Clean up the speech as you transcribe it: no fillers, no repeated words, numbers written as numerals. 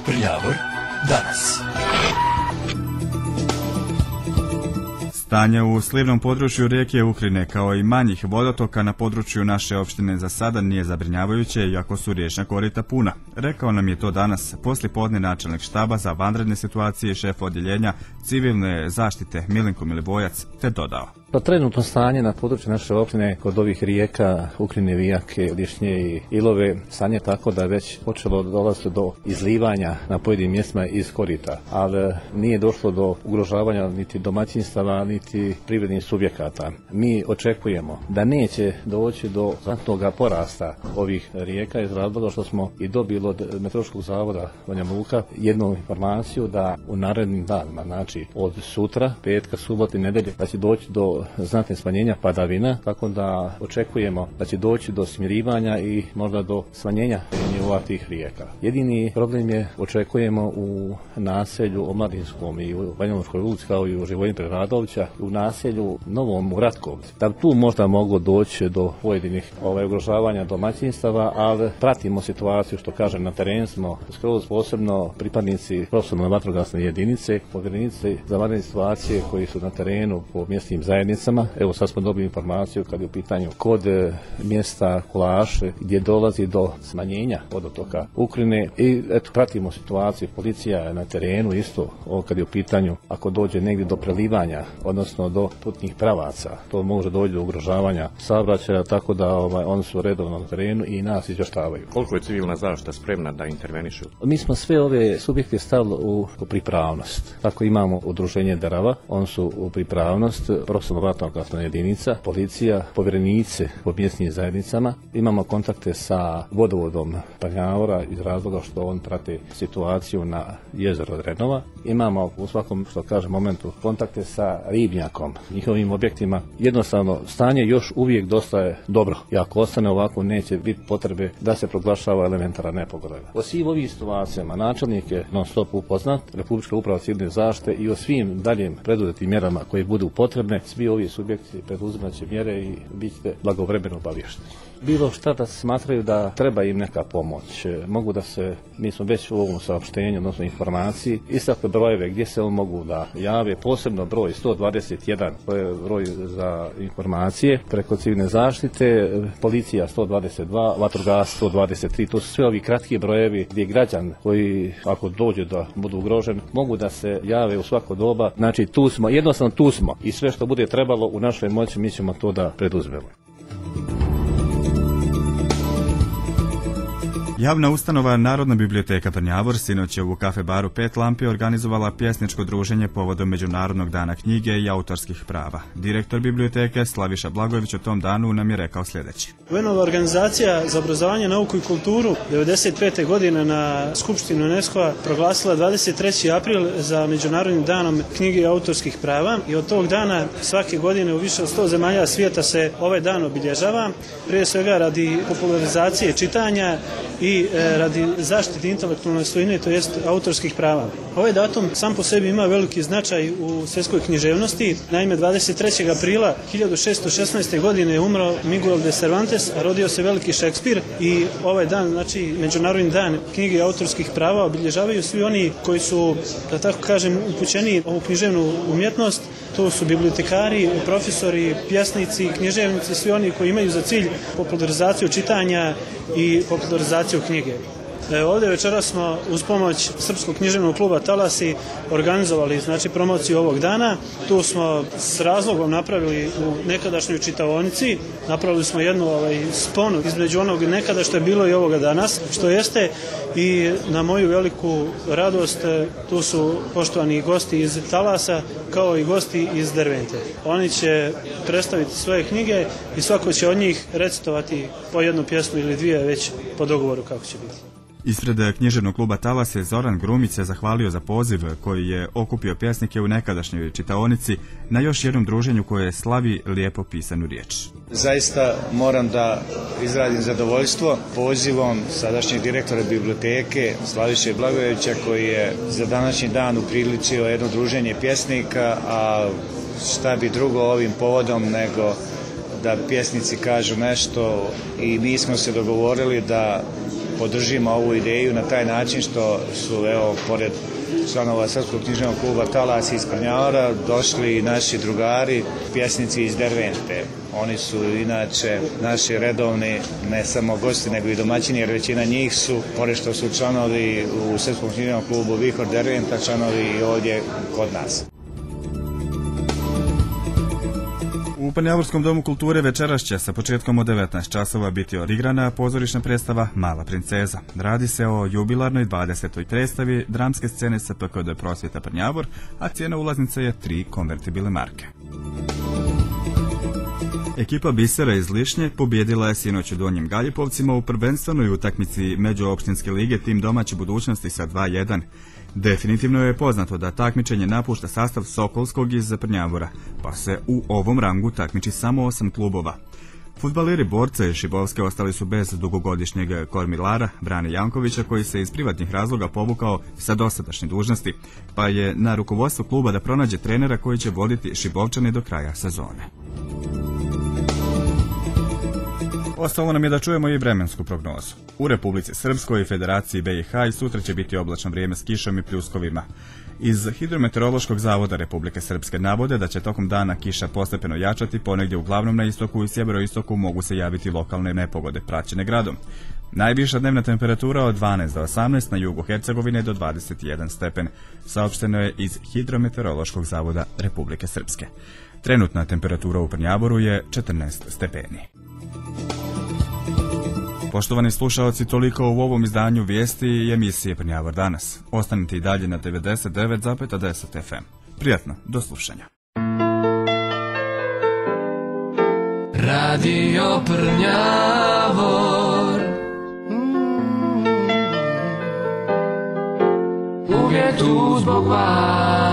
Prljavor danas. Stanje u slivnom području rijeke Ukrine kao i manjih vodotoka na području naše opštine za sada nije zabrinjavajuće, iako su riječna korita puna. Rekao nam je to danas poslijepodne načelnik štaba za vanredne situacije i šef odjeljenja civilne zaštite Milenko Milivojac, te dodao. Pa trenutno stanje na području naše opštine kod ovih rijeka Ukrine, Vijake, Lješnje i Ilove stanje tako da je već počelo dolaziti do izlivanja na pojedinim mjestima iz korita, ali nije došlo do ugrožavanja niti domaćinstava niti privrednih subjekata. Mi očekujemo da neće doći do znatnog porasta ovih rijeka iz razloga što smo i dobili od Meteorološkog zavoda Banja Luka jednu informaciju da u narednim danima, znači od sutra, petka, subote i nedelje, da će doći do znatne smanjenja padavina, tako da očekujemo da će doći do smirivanja i možda do smanjenja nivoa tih rijeka. Jedini problem je očekujemo u naselju Omladinskom i u Banjalučkoj ulici kao i u Živojinu Preradovića, u naselju Novom u Ratkovcu. Da tu možda moglo doći do pojedinih ugrožavanja domaćinstava, ali pratimo situaciju, što kažem, na terenu smo skroz posebno pripadnici profesionalne vatrogasne jedinice, povjerenici za vanredne situacije koji su na terenu po mjesnim zajednicama. Evo sad smo dobili informaciju kad je u pitanju kod mjesta Kulaše gdje dolazi do smanjenja vodotoka Ukrine i eto pratimo situaciju. Policija je na terenu isto kad je u pitanju ako dođe negdje do prelivanja, odnosno do putnih pravaca, to može doći do ugrožavanja saobraćaja, tako da oni su redovno na terenu i nas izvještavaju. Koliko je civilna zaštita spremna da intervenišu? Mi smo sve ove subjekte stavili u pripravnost. Tako imamo udruženje Drava, oni su u pripravnost, profesionalna vatrogasna jedinica, policija, povjerenice po mjesnim zajednicama. Imamo kontakte sa vodovodom Prljavora iz razloga što on prati situaciju na jezeru Drenova. Imamo u svakom, što kaže, momentu kontakte sa ribnjakom, njihovim objektima. Jednostavno, stanje još uvijek dosta je dobro. I ako ostane ovako, neće biti potrebe da se proglašava elementarna nepogoda. O svim ovim situacijama načelnik je non stop upoznat, Republička uprava civilne zaštite i o svim daljim preduzetim mjerama koje budu potrebne. Svi ovi subjekti preduzimat će mjere i bit će blagovremeno obavješteni. Bilo šta da smatraju da treba im neka pomoć, mogu da se, mi smo već u ovom saopštenju, odnosno informaciji, istakli brojeve gdje se on mogu da jave, posebno broj 121, to je broj za informacije preko civilne zaštite, policija 122, vatrogas 123, to su sve ovi kratki brojevi gdje građan koji ako dođe da budu ugrožen, mogu da se jave u svako doba, znači tu smo, jednostavno tu smo i sve što bude trebalo u našoj moći mi ćemo to da preduzmemo. Javna ustanova Narodna biblioteka Prljavor sinoć je u kafe baru 5 lampi organizovala pjesničko druženje povodom Međunarodnog dana knjige i autorskih prava. Direktor biblioteke Slaviša Blagojević o tom danu nam je rekao sljedeće. UN-ova organizacija za obrazovanje, nauku i kulturu 1995. godine na Skupštinu UNESCO-a proglasila 23. april za Međunarodnim danom knjige i autorskih prava i od tog dana svake godine u više od 100 zemalja svijeta se ovaj dan obilježava, prije svega radi popularizacije čitanja i radi zaštite intelektualne svojine, to jest autorskih prava. Ovaj datum sam po sebi ima veliki značaj u svjetskoj književnosti. Naime, 23. aprila 1616. godine je umro Miguel de Cervantes, a rodio se veliki Šekspir i ovaj dan, znači Međunarodni dan knjige i autorskih prava, obilježavaju svi oni koji su, da tako kažem, upućeni u književnu umjetnost. To su bibliotekari, profesori, pjesnici, književnici, svi oni koji imaju za cilj popularizaciju čitanja i popularizaciju knjige. Ovdje večeras smo uz pomoć Srpskog književnog kluba Talasi organizovali promociju ovog dana. Tu smo s razlogom napravili u nekadašnjoj čitaonici, napravili smo jednu sponu između onog nekada što je bilo i ovoga danas, što jeste, i na moju veliku radost tu su poštovani gosti iz Talasa kao i gosti iz Dervente. Oni će predstaviti svoje knjige i svako će od njih recitovati po jednu pjesmu ili dvije već po dogovoru kako će biti. Ispred književnog kluba Talas je Zoran Grumić se zahvalio za poziv koji je okupio pjesnike u nekadašnjoj čitaonici na još jednom druženju koje slavi lijepo pisanu riječ. Zaista moram da izrazim zadovoljstvo pozivom sadašnjeg direktora biblioteke Slaviše Blagojevića koji je za današnji dan upriličio jedno druženje pjesnika, a šta bi drugo ovim povodom nego da pjesnici kažu nešto, i mi smo se dogovorili da podržimo ovu ideju na taj način što su, evo, pored članova Srpskog književnog kluba Talas iz Prnjavora došli naši drugari, pjesnici iz Dervente. Oni su inače naši redovni, ne samo gosti, nego i domaćini, jer većina njih su, pored što su članovi u Srpskom književnom klubu Vihor Derventa, članovi i ovdje kod nas. U Prnjavorskom domu kulture večeras će sa početkom od 19 časova biti odigrana pozorišna predstava Mala princeza. Radi se o jubilarnoj 20. predstavi dramske scene SPKD Prosvjeta Prnjavor, a cijena ulaznice je 3 konvertibilne marke. Ekipa Bisera iz Lišnje pobjedila je sinoć u Donjim Galjipovcima u prvenstvenoj utakmici Međuopštinske lige Tim domaće budućnosti sa 2:1. Definitivno je poznato da takmičenje napušta sastav Sokolskog iz Prnjavora, pa se u ovom rangu takmiči samo 8 klubova. Fudbaleri Borca i Šibovske ostali su bez dugogodišnjeg kormilara Brane Jankovića, koji se iz privatnih razloga povukao sa dosadašnje dužnosti, pa je na rukovodstvo kluba da pronađe trenera koji će voditi Šibovčane do kraja sezone. Ostalo nam je da čujemo i vremensku prognozu. U Republici Srpskoj i Federaciji BiH i sutra će biti oblačno vrijeme s kišom i pljuskovima. Iz Hidrometeorološkog zavoda Republike Srpske navode da će tokom dana kiša postepeno jačati, ponegdje uglavnom na istoku i sjeveroistoku mogu se javiti lokalne nepogode praćene gradom. Najviša dnevna temperatura od 12 do 18, na jugu Hercegovine do 21 stepen, saopšteno je iz Hidrometeorološkog zavoda Republike Srpske. Trenutna temperatura u Prnjavoru je 14 stepeni. Poštovani slušaoci, toliko u ovom izdanju vijesti i emisije Prnjavor danas. Ostanite i dalje na 99,10 FM. Prijatno, do slušanja. Radio Prnjavor, uvijek tu zbog vas.